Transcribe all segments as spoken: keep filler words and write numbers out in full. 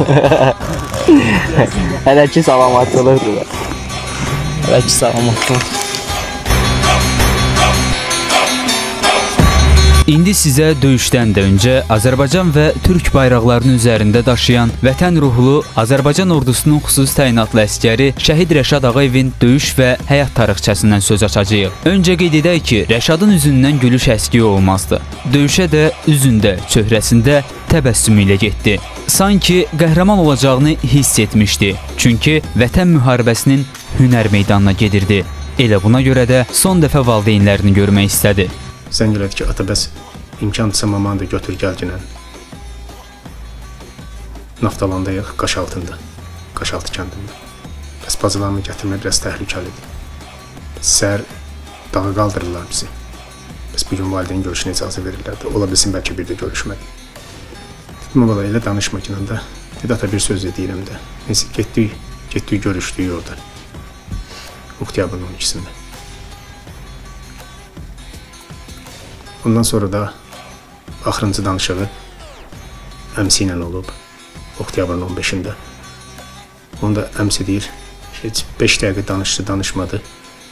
Hələ ki salamatçılıqdır. Hələ ki salamatçılıq. İndi sizə döyüşdən də öncə Azərbaycan və Türk bayraqlarının üzərində daşıyan vətən ruhlu Azərbaycan ordusunun xüsusi təyinatlı əsgəri Şəhid Rəşad Ağayevin döyüş və həyat tarixçəsindən söz açacağıq. Öncə qeyd edək ki, Rəşadın üzündən gülüş əskiyi olmazdı. Döyüşə də üzündə, çöhrəsində təbəssüm ilə getdi. Sanki qəhrəman olacağını hiss etmişdi. Çünki vətən müharibəsinin hünər meydanına gedirdi. Elə buna görə də son dəfə valideynlərini görmək istədi. Zəng elədi ki, ata bəs imkandırsa mamanı da götür gəl ginən. Naftalandayıq, qaş altında, qaş altı kəndində. Bəs bacılarımı gətirmək biraz təhlükəlidir. Səhər dağa qaldırırlar bizi. Bəs bugün valideyn görüşünə icazə verirlərdi. Ola bilsin bəlkə bir də görüşmədi. Dedim, bala elə danışma ginən də. Dedi, ata bir söz deyirəm də. Neyse, getdik, getdik görüşdük orada. Oktyabrın on ikisində. Ondan sonra da axırıncı danışığı əmsi ilə olub, oktyabrın on beşində. Onda əmsi deyir, beş dəqiqə danışdı, danışmadı.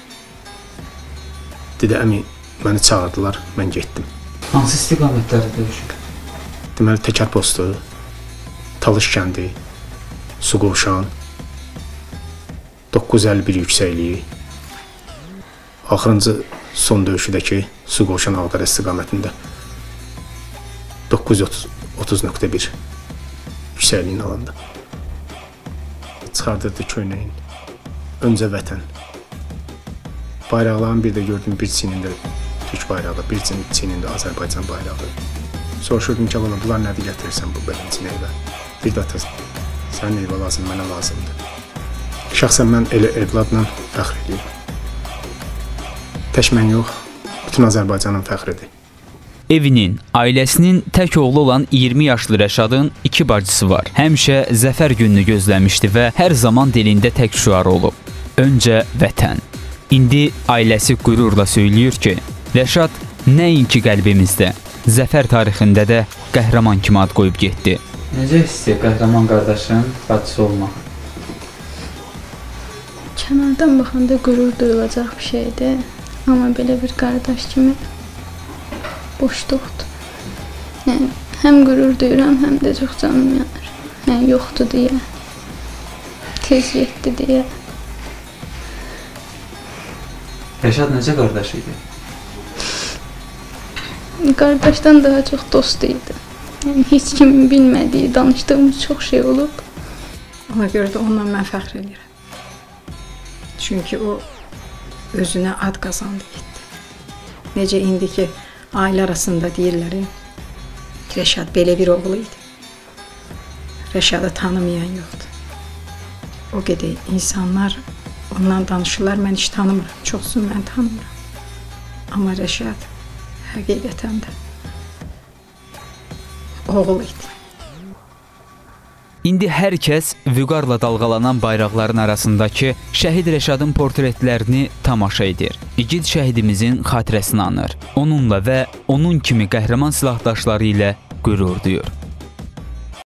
Dedi, əmi, məni çağırdılar, mən getdim. Hansı istiqamətlərdə döyüşür? Deməli, Təkər postu, Talış kəndi, Suqovşan, doqquz yüz əlli bir yüksəkliyi, axırıncı son döyüşüdəki Suqovşan Ağdərə istiqamətində doqquz yüz otuz nöqtə bir yüksəkliyin alanda. Çıxardırdı köynəyin, öncə vətən. Bayraqların bir də gördüm, bir çiynində Türk bayrağı, bir çiynində Azərbaycan bayrağı. Soruşurdum ki, bunlar nədir gətirirsən bu beləncə neyvə? Bir də ata, sən neyvə lazım, mənə lazımdır. Şəxsən mən elə evladla fəxr edirəm. Tək mən yox, bütün Azərbaycanın fəxridir. Evinin, ailəsinin tək oğlu olan iyirmi yaşlı Rəşadın iki bacısı var. Həmişə zəfər gününü gözləmişdi və hər zaman dilində tək şüarı olub. Öncə vətən. İndi ailəsi qürurla söylüyor ki, Rəşad nəinki qəlbimizdə, zəfər tarixində də qəhrəman kimi ad qoyub getdi. Necə istəyir qəhrəman qardaşın bacısı olmaq? Kənardan baxanda qürur duyulacaq bir şeydir. Amma belə bir qardaş kimi boşluqdur. Yəni, həm qürur duyuram, həm də çox canım yanır. Yəni, yoxdur deyə, tez getdi deyə. Rəşad necə qardaş idi? Qardaşdan daha çox dost idi. Yəni, heç kimin bilmədiyi, danışdığımız çox şey olub. Ona görə də ondan mən fəxr edirəm. Çünki o özünə ad qazandı getdi. Necə indiki ailə arasında deyirlər, Rəşad belə bir oğlu idi. Rəşadı tanımayan yoxdur. O qədər insanlar ondan danışırlar, mən heç tanımıram, çoxsun mən tanımıram. Amma Rəşad həqiqətən də oğul idi. İndi hər kəs vüqarla dalğalanan bayraqların arasındakı Şəhid Rəşadın portretlərini tamaşa edir. İgid şəhidimizin xatirəsini anır. Onunla və onun kimi qəhrəman silahdaşları ilə qürur duyur.